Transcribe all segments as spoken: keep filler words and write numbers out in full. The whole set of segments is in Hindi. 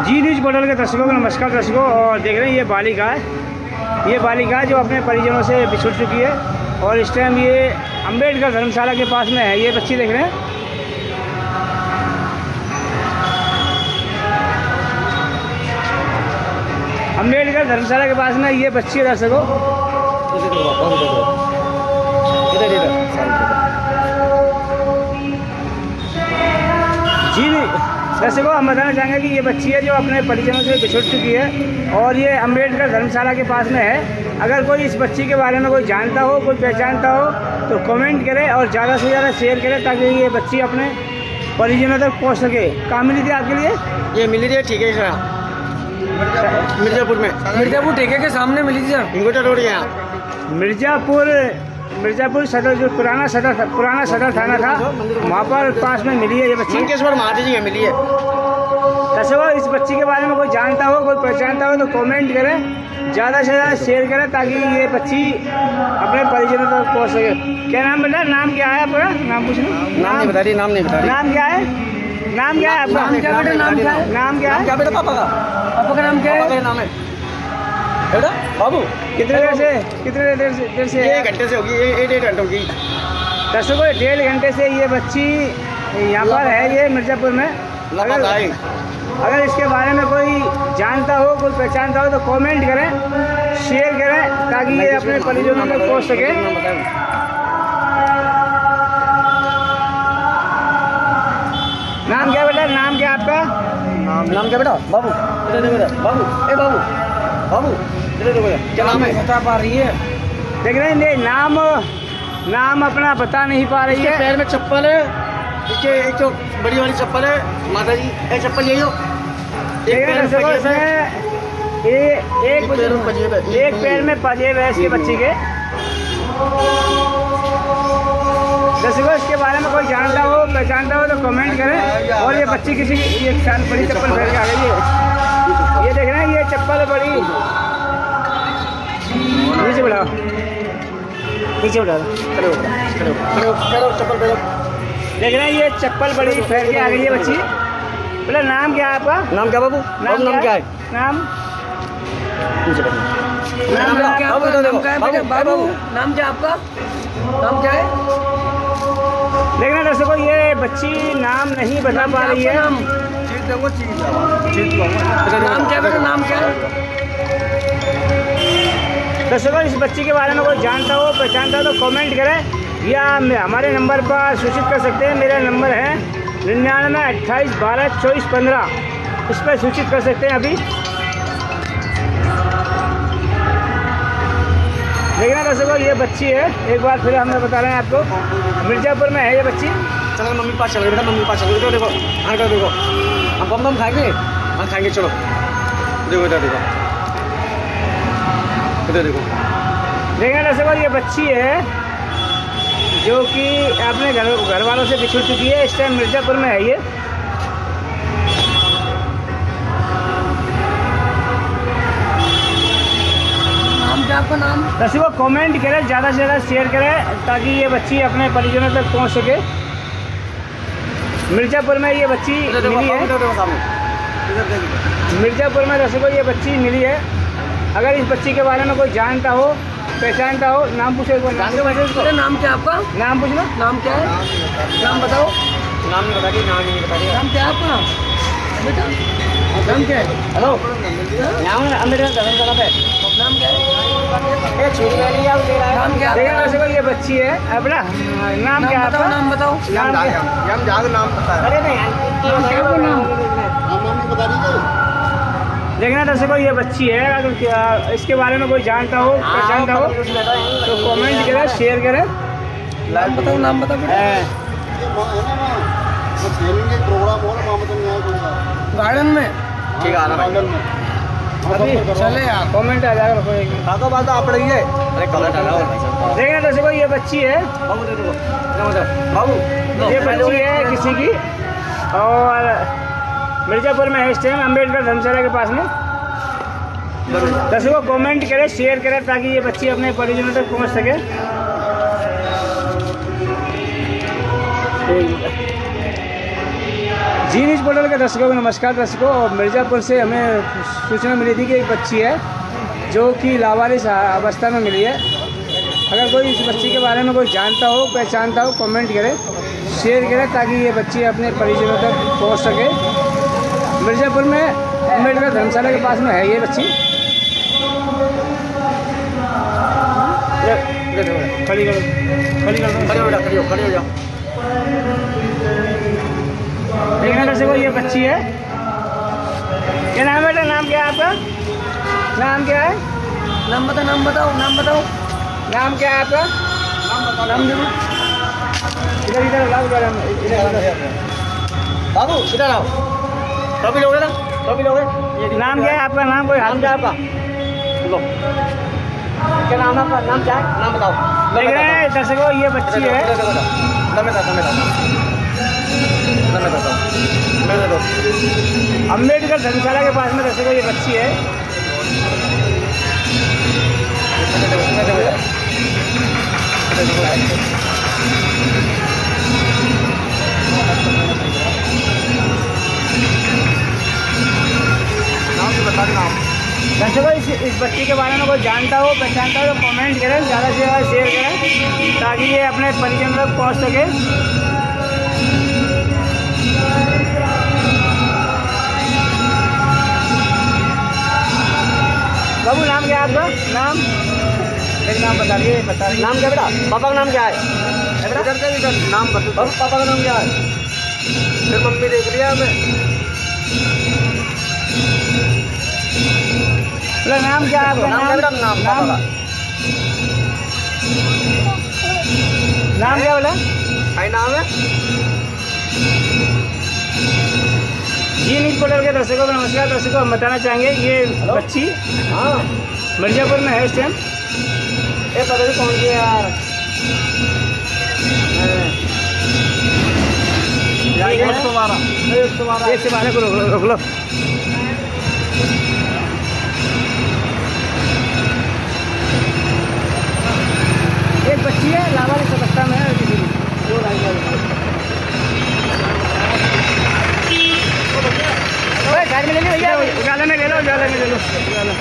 जी न्यूज़ पोर्टल के दर्शकों को नमस्कार दर्शकों। और देख रहे हैं ये बालिका है, ये बालिका है जो अपने परिजनों से बिछुड़ चुकी है और इस टाइम ये अंबेडकर धर्मशाला के पास में है। ये बच्ची देख रहे हैं, अंबेडकर धर्मशाला के पास में ये बच्ची है दर्शकों। जी दर्शकों, हम बताना चाहेंगे कि ये बच्ची है जो अपने परिजनों से बिछुड़ चुकी है और ये अंबेडकर धर्मशाला के पास में है। अगर कोई इस बच्ची के बारे में कोई जानता हो, कोई पहचानता हो तो कमेंट करे और ज़्यादा से ज़्यादा शेयर करे ताकि ये बच्ची अपने परिजनों तक पहुंच सके। कहाँ मिली थी आपके लिए? ये मिली थी ठीक है सर, मिर्जापुर में, मिर्जापुर ठेके के सामने मिली थी सर, इंगोटा रोड यहाँ मिर्जापुर मिर्जापुर सदर, जो पुराना सदर पुराना सदर थाना था वहाँ पर पास में मिली है ये बच्ची। मंकेश्वर महादेव जी मिली है। दर्शकों, इस बच्ची के बारे में कोई जानता हो, कोई पहचानता हो तो कमेंट करें, ज़्यादा से ज़्यादा शेयर करें ताकि ये बच्ची अपने परिजनों तक पहुँच सके। क्या नाम बेटा? नाम क्या है आपका? नाम पूछ लो। नाम नहीं बता रही, नाम नहीं बता रही। नाम क्या है? नाम क्या है आपका? नाम क्या बेटा? नाम क्या है? नाम क्या है? क्या बेटा? पापा का पापा का नाम क्या है? नाम है बेटा बाबू। कितने देर से कितने देर से देर से एक घंटे से होगी, एक डेढ़ घंटे होगी। दर्शकों, डेढ़ घंटे से ये बच्ची यहाँ पर है, ये मिर्जापुर में। अगर अगर इसके बारे में कोई जानता हो, कोई पहचानता हो तो कमेंट करें, शेयर करें ताकि ये अपने परिजनों तक पहुँच सके। नाम क्या बेटा? नाम क्या आपका? नाम नाम क्या बेटा? बाबू बेटा, बाबू ए बाबू बाबू क्या नाम है? बता पा रही है? देख रहे हैं नहीं, नाम नाम अपना बता नहीं पा रही है। पैर में चप्पल है, इसके एक तो बड़ी वाली चप्पल है माता जी, एक चप्पल यही हो, एक पैर में पजेब है, एक पैर में पजेब है, एक पैर में पजेब है इसके बच्ची के। दर्शकों, इसके बारे में कोई जानता हो, पहचानता हो तो कमेंट करें। और ये बच्ची किसी की एक साल बड़ी चप्पल पहन के आ गई है। ये देख रहे हैं, ये चप्पल बड़ी नीचे बढ़ाओ, नीचे बढ़ा दो, करो करो करो करो चप्पल पहनो। देख रहे हैं ये चप्पल बड़ी पहन के आ गई है बच्ची। बोला नाम क्या है आपका? नाम क्या बाबू? नाम नाम क्या है? नाम नाम क्या है? बाबू नाम क्या है बेटा? बाबू नाम क्या आपका? नाम क्या है? देखना दर्शकों, ये बच्ची नाम नहीं बता पा रही है। नाम क्या बेटा? नाम क्या है? दर्शकों, इस बच्ची के बारे में कोई जानता हो, पहचानता हो तो कमेंट करें या हमारे नंबर पर सूचित कर सकते हैं। मेरा नंबर है निन्यानवे अट्ठाईस बारह चौबीस पंद्रह, इस पर सूचित कर सकते हैं अभी। देखना दर्शकों, ये बच्ची है, एक बार फिर हमने बता रहे हैं आपको, मिर्जापुर में है ये बच्ची। चलो मम्मी पास चलो बेटा, मम्मी पास चलो। देखो हाँ कर देखो, हम बम बम खाएंगे, हाँ खाएंगे, चलो देखो इधर देखो, इधर देखो। देखना दर्शकों, ये बच्ची है जो कि अपने घर घर वालों से बिछुड़ चुकी है, इस टाइम मिर्जापुर में है ये। नाम क्या आपका? नाम दर्शकों, कमेंट करें, ज़्यादा से ज़्यादा शेयर करें ताकि ये बच्ची अपने परिजनों तक पहुंच सके। मिर्जापुर में ये बच्ची मिली है, मिर्जापुर में दर्शकों ये बच्ची मिली है। अगर इस बच्ची के बारे में कोई जानता हो, पहचानता हो, नाम पूछो। नाम नाम क्या आपका? नाम पूछ लो। नाम क्या है? नाम बताओ। नाम नहीं बता रही, नाम नहीं बता रही। नाम क्या है आपका बेटा? नाम क्या है? हेलो, नाम अम्बेडकर धर्मशाला पे। नाम क्या है? नाम क्या है? देखो ये बच्ची है अपना, नाम क्या है? नाम बताओ। नाम क्या? नाम बता। अरे नहीं, नाम बता दीजिए। देखना दर्शकों, ये बच्ची है, अगर इसके बारे में कोई जानता हो, पहचानता हो तो कमेंट करें, शेयर करें। नाम बताओ, नाम बताओ। गार्डन में ठीक है, गार्डन में अभी चले यार, कमेंट आ जाएगा काका बात आप रही है। अरे कलर डाला। देखना दर्शकों, ये बच्ची है बाबू, दे दो बाबू, ये बच्ची है किसी की और मिर्जापुर में है इस टाइम, अम्बेडकर धर्मशाला के पास में। दर्शकों, कमेंट करें, शेयर करें ताकि ये बच्ची अपने परिजनों तक पहुंच सके। जी न्यूज़ पोर्टल के दर्शकों को नमस्कार। दर्शकों, मिर्ज़ापुर से हमें सूचना मिली थी कि एक बच्ची है जो कि लावारिस अवस्था में मिली है। अगर कोई इस बच्ची के बारे में कोई जानता हो, पहचानता हो, कमेंट करे, शेयर करे ताकि ये बच्ची अपने परिजनों तक पहुंच सके। मिर्ज़ापुर में अम्बेडकर धर्मशाला के पास में है ये बच्ची। खड़ी करो, खड़ी करो, खड़ी हो जाओ, खड़ी हो, खड़ी हो जाओ। देखना दर्शकों, ये बच्ची है। क्या नाम है बेटा? नाम क्या है आपका? नाम क्या है? नाम बताओ, नाम बताओ, नाम बताओ। नाम क्या है आपका? नाम देखो। इधर इधर लाओ, इधर इधर बाबू इधर आओ। टॉपी लोगे ना? टॉपी लोगे? नाम क्या है आपका? नाम कोई नाम क्या है आपका? लो, क्या नाम है आपका? नाम क्या है? नाम बताओ। देख रहे हैं दर्शकों, ये बच्ची है। अम्बेडकर धर्मशाला के पास में दर्शकों ये बच्ची है। दर्शकों, इस इस बच्ची के बारे में कोई जानता हो, पहचानता हो तो कमेंट करें, ज़्यादा से ज़्यादा शेयर करें ताकि ये अपने परिजन तक पहुँच सके। बाबू नाम क्या है आपका? नाम एक नाम बता दिए, बता दिए। नाम क्या बेटा? पापा का नाम क्या है? इधर से इधर नाम बता। बाबू पापा का नाम क्या है? फिर मम्मी देख लिया हमें। नाम क्या है आपका? नाम क्या बेटा? नाम नाम नाम क्या बोला? आई नाम है। जी न्यूज़ पोर्टल के दर्शकों को नमस्कार। दर्शकों, हम बताना चाहेंगे ये बच्ची हाँ मिर्ज़ापुर में है इस टाइम। ये पता नहीं कौन सी है यार। एक सौ बारह एक सौ बारह एक से बारह को रोक लो, रोक लो। एक बच्ची है लावारिस अवस्था में है। साइड में ले लो भैया, उजाला में ले लो, उजाला में ले लो, उजाला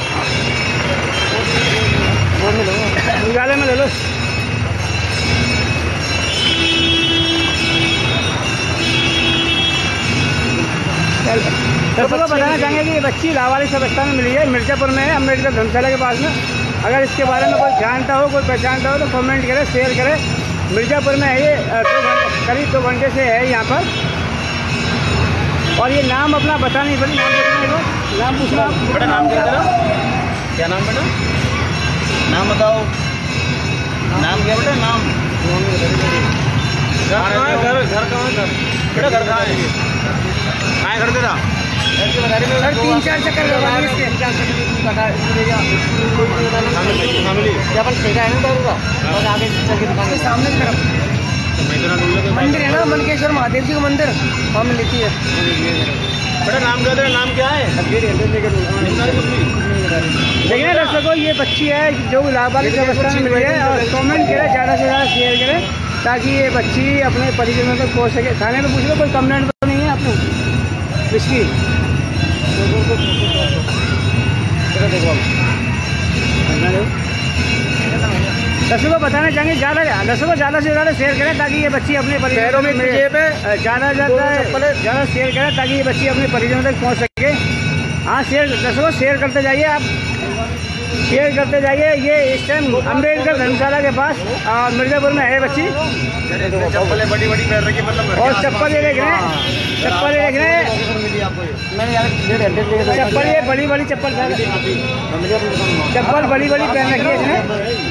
उजाले में ले लो। दर्शकों को बताना चाहेंगे कि ये बच्ची लावारिस अवस्था में मिली है, मिर्ज़ापुर में है, अम्बेडकर धर्मशाला के पास में। अगर इसके बारे में कोई जानता हो, कोई पहचानता हो तो कमेंट करें, शेयर करें। मिर्ज़ापुर में है ये, दो घंटे करीब दो घंटे से है यहाँ पर। और ये नाम अपना बता नहीं पड़ी, नाम बताना, नाम पूछना बेटा। नाम क्या तेरा? क्या नाम बेटा? नाम बताओ। नाम क्या बेटा? नाम घर कहाँ है? घर घर कहाँ है? घर बेटा घर कहाँ है? कहाँ घर तेरा? तीन चार चक्कर लगवाएंगे इसके। तीन चार चक्कर बता फैमिली क्या अपन ठेका है ना दारू का? और आगे चल के दुकान के सामने की तरफ मंदिर है ना, मनकेश्वर महादेव जी का मंदिर, वहाँ में लेती है। बेटा नाम क्या तेरा? नाम क्या है? देखिए दर्शकों, ये बच्ची है जो लावारिस अवस्था में मिली है। और कमेंट करें, ज़्यादा से ज़्यादा शेयर करें ताकि ये बच्ची अपने परिजनों तक पहुँच सके। थाने में पूछ लो, कोई कंप्लेंट तो नहीं है आपको इसकी? दर्शकों को बताना चाहेंगे, ज़्यादा दर्शकों ज़्यादा से ज़्यादा शेयर करें ताकि ये बच्ची अपने परिजनों में ज़्यादा ज़्यादा ज़्यादा शेयर करें ताकि ये बच्ची अपने परिजनों तक पहुंच सके। हाँ शेयर, दर्शकों शेयर करते जाइए, आप शेयर करते जाइए। ये इस टाइम अम्बेडकर धर्मशाला के पास मिर्ज़ापुर में है बच्ची। चप्पलें बड़ी बड़ी पैर रखी मतलब। और चप्पल ये देख रहे हैं, चप्पल ये देख रहे हैं, चप्पल ये बड़ी बड़ी चप्पल चप्पल बड़ी बड़ी पहन रखी है इसने।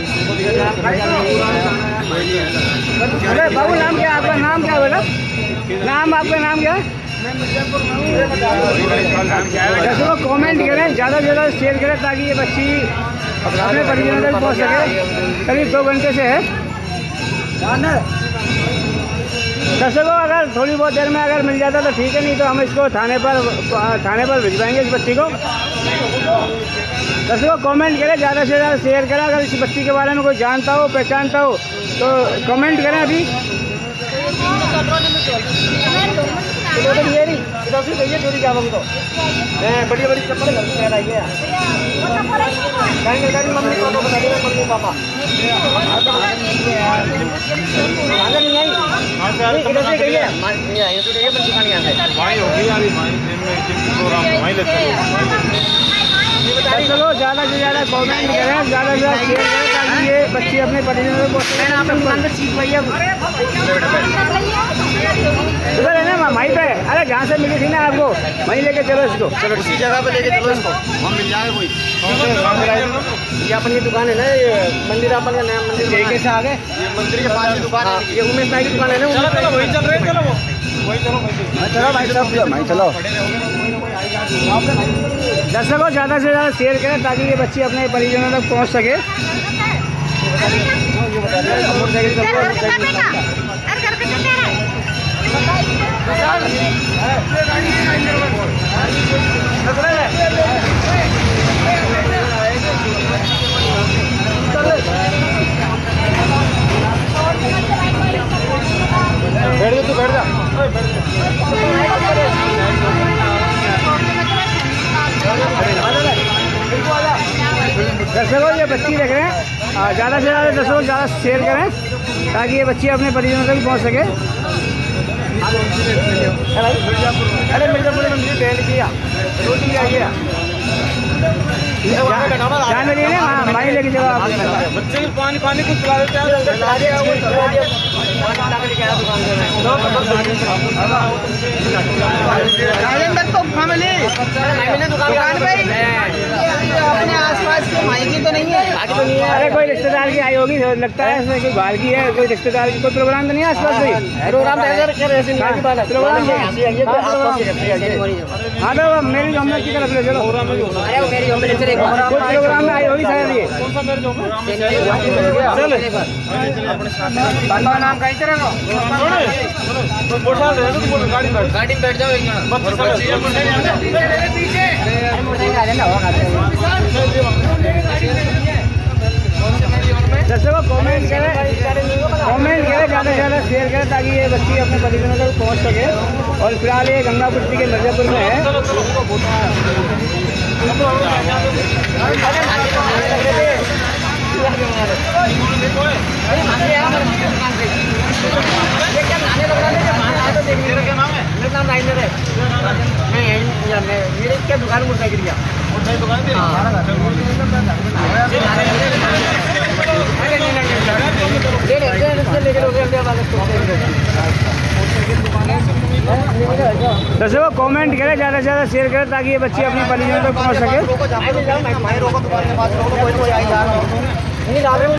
अरे बाबू नाम क्या है आपका? नाम क्या बोला? नाम आपका नाम क्या है? दर्शकों कमेंट करें, ज़्यादा से ज़्यादा शेयर करें ताकि ये बच्ची अपने परिजनों तक पहुँच सके। करीब दो घंटे से है। दर्शकों अगर थोड़ी बहुत देर में अगर मिल जाता तो ठीक है, नहीं तो हम इसको थाने पर थाने पर भिजवाएंगे इस बच्ची को। दर्शकों कमेंट करें, ज़्यादा से ज़्यादा शेयर करें। अगर इस बच्ची के बारे में कोई जानता हो, पहचानता हो तो कमेंट करें अभी। तो ये नहीं इधर से गई है चोरी क्या हम तो बड़ी बड़ी चप्पल घर में आई है मम्मी पापा बता देगा मम्मी पापा नहीं आई इधर से गई है नहीं आई तो ये बंद दुकान यहाँ से वहीं होगी यार वहीं लगता है। चलो ज़्यादा से ज़्यादा कमेंट करें, ज़्यादा से ज़्यादा शेयर करें ताकि ये बच्चे अपने परिजनों को दुकान पे सीख पाइए। उधर है ना वहीं पे, अरे जहाँ से मिली थी ना आपको वहीं लेके चलो इसको। चलो इसी जगह पे लेके चलो इसको, वहाँ मिल जाएगा कोई। ये अपनी दुकान है ना, ये मंदिर अपन का नया मंदिर कैसे आ गए, ये मंदिर के पास की दुकान है, ये उमेश भाई की दुकान है ना। चलो चलो वहीं चल रहे हैं, चलो वो वहीं चलो चलो भाई साहब भाई चलो। दर्शकों ज़्यादा से ज़्यादा शेयर करें ताकि ये बच्चे अपने परिजनों तक पहुँच सके। बैठ जा तू बैठ जा। दर्शकों ये बच्ची देख रहे हैं, ज़्यादा से ज़्यादा दर्शकों ज़्यादा शेयर करें ताकि ये बच्चे अपने परिजनों तक पहुँच सके। अरे मिर्जापुर में मुझे बैंड किया रोटी आई है ध्यान में नहीं वहीं लेके चलो आप। बच्चे को पानी पानी कुछ पिला देते हैं। दुकान पे अपने आसपास के माई की तो नहीं है, बाकी तो नहीं है। अरे कोई रिश्तेदार की आई होगी लगता है, इसमें कोई बाहर की है, कोई रिश्तेदार की। कोई प्रोग्राम तो नहीं है आसपास कोई प्रोग्राम प्रोग्राम हाँ तो मेरी गवर्नमेंट की तरफ ले चलो। अरे वो मेरी गवर्नमेंट से कोई प्रोग्राम में आई होगी शायद ये। पापा नाम कहीं से रखो, गाड़ी में गाड़ी में बैठ जाओ एक जन दर्शकों कमेंट करें, कमेंट करें, ज़्यादा से ज़्यादा शेयर करें ताकि ये बच्ची अपने परिजनों तक पहुँच सके। और फिलहाल ये गंगापुर के मिर्जापुर में है। मेरे क्या दुकान मोटरसाइकिल क्या दुकान दर्शकों कमेंट करें, ज़्यादा से ज़्यादा शेयर करें ताकि ये बच्चे अपने परिजनों तक पहुँच सके।